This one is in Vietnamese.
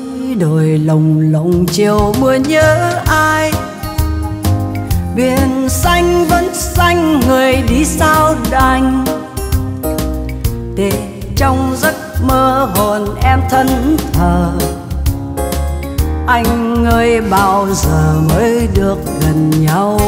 đồi lồng lộng chiều mưa nhớ ai. Biển xanh vẫn xanh, người đi sao đành, để trong giấc mơ hồn em thẫn thờ. Anh ơi bao giờ mới được gần nhau.